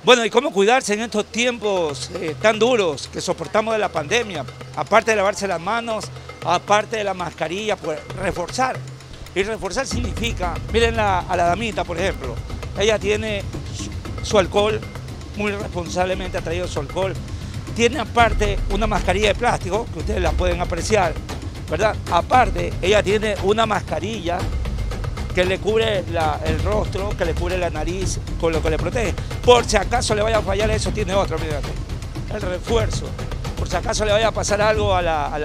Bueno, ¿y cómo cuidarse en estos tiempos tan duros que soportamos de la pandemia? Aparte de lavarse las manos, aparte de la mascarilla, pues reforzar. Y reforzar significa, miren a la damita, por ejemplo, ella tiene su alcohol, muy responsablemente ha traído su alcohol. Tiene aparte una mascarilla de plástico, que ustedes la pueden apreciar, ¿verdad? Aparte, ella tiene una mascarilla que le cubre el rostro, que le cubre la nariz, con lo que le protege. Por si acaso le vaya a fallar eso, tiene otra, mírate, el refuerzo. Por si acaso le vaya a pasar algo a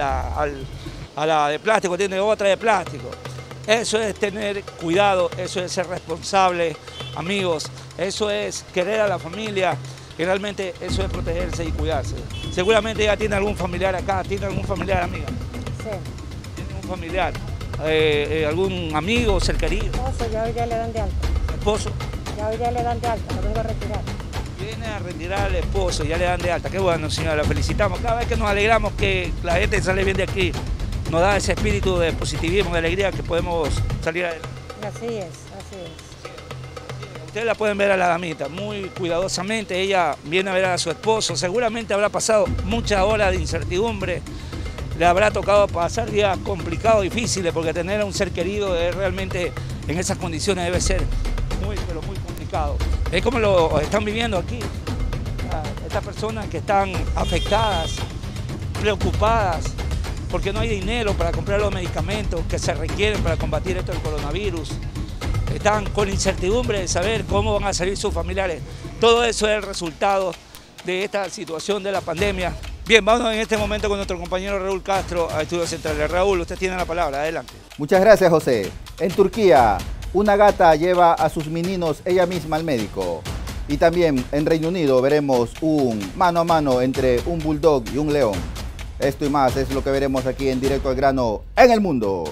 la de plástico, tiene otra de plástico. Eso es tener cuidado, eso es ser responsable, amigos, eso es querer a la familia y realmente eso es protegerse y cuidarse. Seguramente ella tiene algún familiar acá, tiene algún familiar, amiga. Sí. Tiene un familiar. ¿Algún amigo, ser querido? Esposo, ya hoy día le dan de alta. ¿Esposo? Ya hoy día le dan de alta, lo vengo a retirar. Viene a retirar al esposo, ya le dan de alta. Qué bueno, señora, la felicitamos. Cada vez que nos alegramos que la gente sale bien de aquí, nos da ese espíritu de positivismo, de alegría que podemos salir adelante. Así es, así es. Ustedes la pueden ver a la damita, muy cuidadosamente. Ella viene a ver a su esposo. Seguramente habrá pasado muchas horas de incertidumbre. Le habrá tocado pasar días complicados, difíciles, porque tener a un ser querido es realmente en esas condiciones debe ser muy, pero muy complicado. Es como lo están viviendo aquí. Estas personas que están afectadas, preocupadas, porque no hay dinero para comprar los medicamentos que se requieren para combatir esto del coronavirus. Están con incertidumbre de saber cómo van a salir sus familiares. Todo eso es el resultado de esta situación de la pandemia. Bien, vamos en este momento con nuestro compañero Raúl Castro a Estudios Centrales. Raúl, usted tiene la palabra, adelante. Muchas gracias, José. En Turquía, una gata lleva a sus meninos ella misma al médico. Y también en Reino Unido veremos un mano a mano entre un bulldog y un león. Esto y más es lo que veremos aquí en Directo al Grano en el Mundo.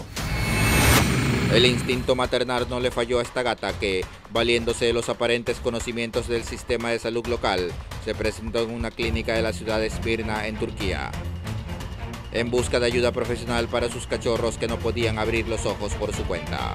El instinto maternal no le falló a esta gata que, valiéndose de los aparentes conocimientos del sistema de salud local, se presentó en una clínica de la ciudad de Esmirna, en Turquía, en busca de ayuda profesional para sus cachorros que no podían abrir los ojos por su cuenta.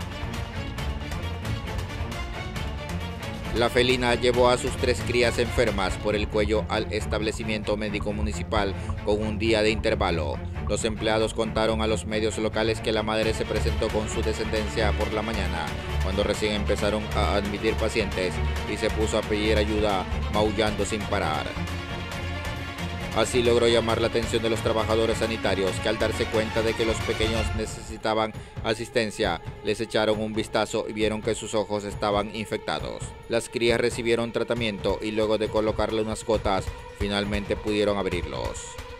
La felina llevó a sus 3 crías enfermas por el cuello al establecimiento médico municipal con un día de intervalo. Los empleados contaron a los medios locales que la madre se presentó con su descendencia por la mañana, cuando recién empezaron a admitir pacientes, y se puso a pedir ayuda maullando sin parar. Así logró llamar la atención de los trabajadores sanitarios, que al darse cuenta de que los pequeños necesitaban asistencia, les echaron un vistazo y vieron que sus ojos estaban infectados. Las crías recibieron tratamiento y luego de colocarle unas gotas, finalmente pudieron abrirlos.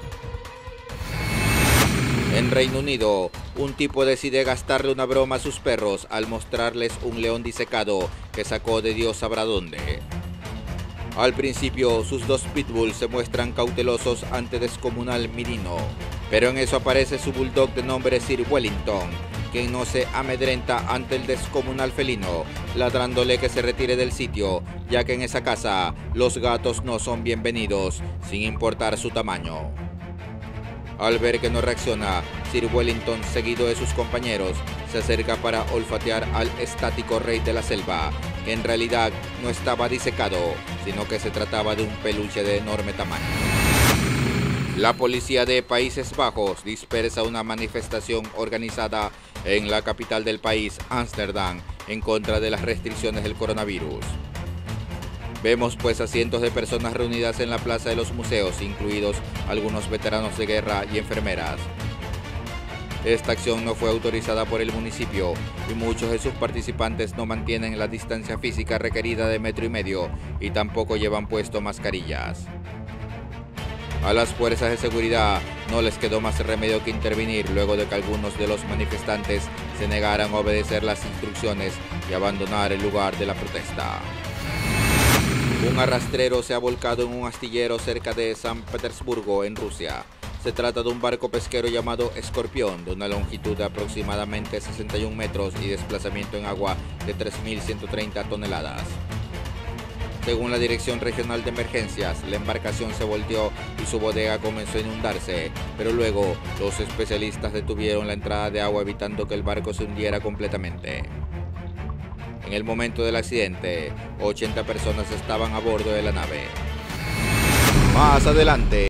En Reino Unido, un tipo decide gastarle una broma a sus perros al mostrarles un león disecado que sacó de Dios sabrá dónde. Al principio, sus 2 pitbulls se muestran cautelosos ante descomunal mirino, pero en eso aparece su bulldog de nombre Sir Wellington, quien no se amedrenta ante el descomunal felino, ladrándole que se retire del sitio, ya que en esa casa los gatos no son bienvenidos, sin importar su tamaño. Al ver que no reacciona, Sir Wellington, seguido de sus compañeros, se acerca para olfatear al estático rey de la selva, que en realidad no estaba disecado, sino que se trataba de un peluche de enorme tamaño. La policía de Países Bajos dispersa una manifestación organizada en la capital del país, Ámsterdam, en contra de las restricciones del coronavirus. Vemos pues a cientos de personas reunidas en la plaza de los museos, incluidos algunos veteranos de guerra y enfermeras. Esta acción no fue autorizada por el municipio y muchos de sus participantes no mantienen la distancia física requerida de 1,5 metros y tampoco llevan puesto mascarillas. A las fuerzas de seguridad no les quedó más remedio que intervenir luego de que algunos de los manifestantes se negaran a obedecer las instrucciones y abandonar el lugar de la protesta. Un arrastrero se ha volcado en un astillero cerca de San Petersburgo, en Rusia. Se trata de un barco pesquero llamado Escorpión, de una longitud de aproximadamente 61 metros y desplazamiento en agua de 3.130 toneladas. Según la Dirección Regional de Emergencias, la embarcación se volteó y su bodega comenzó a inundarse, pero luego los especialistas detuvieron la entrada de agua evitando que el barco se hundiera completamente. En el momento del accidente, 80 personas estaban a bordo de la nave. Más adelante.